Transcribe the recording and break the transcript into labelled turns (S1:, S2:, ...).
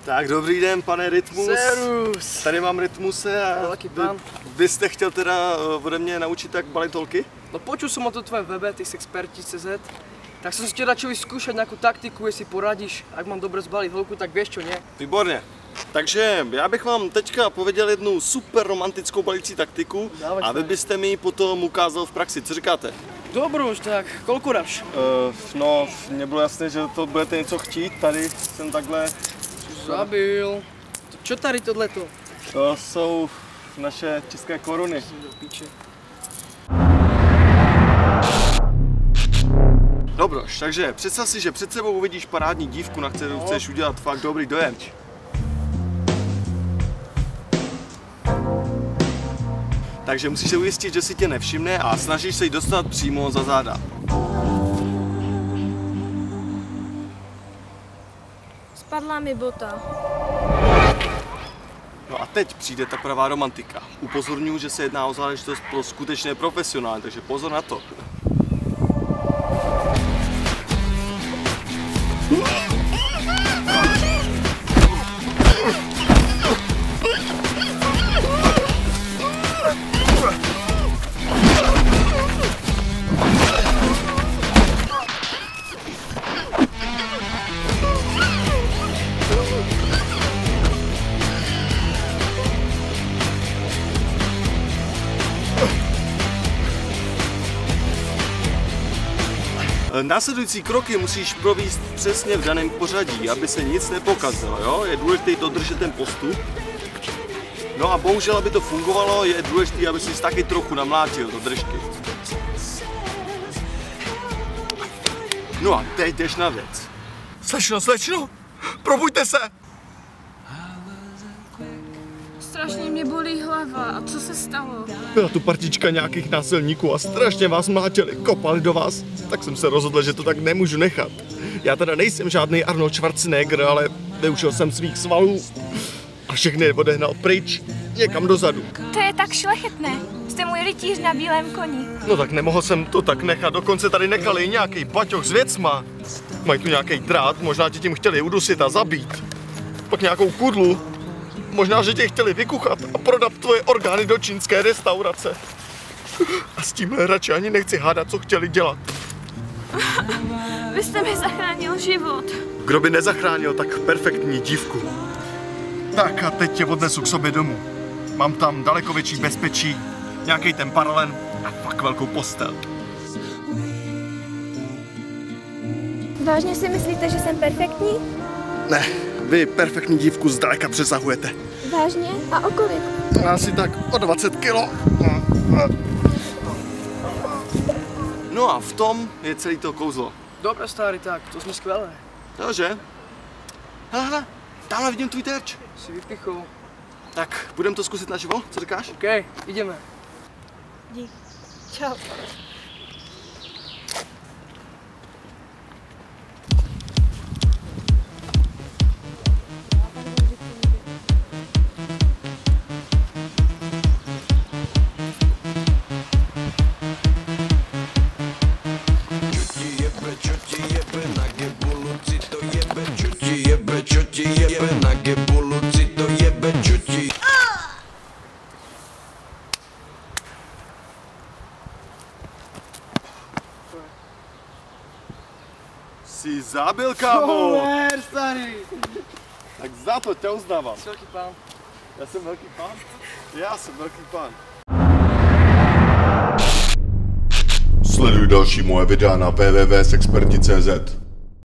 S1: Tak dobrý den, pane Rytmus.
S2: Serus.
S1: Tady mám Rytmuse a vy jste chtěl teda ode mě naučit jak balit holky?
S2: No počul som o to tvém webe, ty jsi experti.cz, tak som si tě radšel vyskúšať nejakú taktiku, jestli poradíš, ak mám dobre zbaliť holku, tak vieš čo, nie?
S1: Výborně. Takže já bych vám teďka pověděl jednu super romantickou balící taktiku a vy byste mi ji potom ukázal v praxi. Co říkáte?
S2: Dobroš, tak koľko dáš?
S1: No, mně bylo jasné, že to budete něco chtít. Tady jsem takhle...
S2: Zabil. Čo tady tohleto?
S1: To jsou naše české koruny. Dobroš, takže představ si, že před sebou uvidíš parádní dívku, na kterou chceš udělat fakt dobrý dojem. Takže musíš se ujistit, že si tě nevšimne a snažíš se jí dostat přímo za záda.
S3: Spadla mi bota.
S1: No a teď přijde ta pravá romantika. Upozorňuji, že se jedná o záležitost pro skutečné profesionály, takže pozor na to. Následující kroky musíš provést přesně v daném pořadí, aby se nic nepokazilo, jo? Je důležité dodržet ten postup. No a bohužel, aby to fungovalo, je důležité, aby si taky trochu namlátil do držky. No a teď jdeš na věc. Slečno, probuďte se!
S3: Strašně mě bolí hlava. A co se stalo?
S1: Byla tu partička nějakých násilníků a strašně vás mlátili, kopali do vás. Tak jsem se rozhodl, že to tak nemůžu nechat. Já teda nejsem žádný Arnold Schwarzenegger, ale využil jsem svých svalů a všechny odehnal pryč, někam dozadu.
S3: To je tak šlechetné. Jste můj rytíř na bílém koni.
S1: No tak nemohl jsem to tak nechat, dokonce tady nechali nějaký baťoch s věcma. Mají tu nějaký drát, možná tě tím chtěli udusit a zabít. Pak nějakou kudlu. Možná, že tě chtěli vykuchat a prodat tvoje orgány do čínské restaurace. A s tímhle radši ani nechci hádat, co chtěli dělat.
S3: Vy jste mi zachránil život.
S1: Kdo by nezachránil tak perfektní dívku? Tak a teď tě odnesu k sobě domů. Mám tam daleko větší bezpečí, nějaký ten paralen a fakt velkou postel.
S3: Vážně si myslíte, že jsem perfektní?
S1: Ne, vy perfektní dívku zdaleka přesahujete.
S3: Vážně? A o kolik?
S1: Asi tak o 20 kilo. No a v tom je celý to kouzlo.
S2: Dobre, starý, tak to jsme skvělé.
S1: Jo, že? Hele, tamhle vidím tvůj terč.
S2: Si vypichol.
S1: Tak, budeme to zkusit naživo, co říkáš?
S2: OK, ideme.
S3: Dík. Čau.
S1: Jsi zabil, kámo!
S2: Super, starý!
S1: Tak za to tě uznávám.
S2: Jsi velký pán.
S1: Já jsem velký pán? Já jsem velký pán.
S4: Sleduj další moje videa na www.sexperti.cz.